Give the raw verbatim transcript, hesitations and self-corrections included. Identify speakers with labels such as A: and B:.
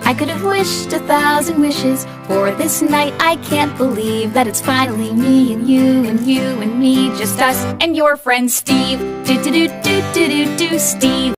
A: I could have wished a thousand wishes for this night. I can't believe that it's finally me and you and you and me, just us and your friend Steve. Do do do do do do do Steve.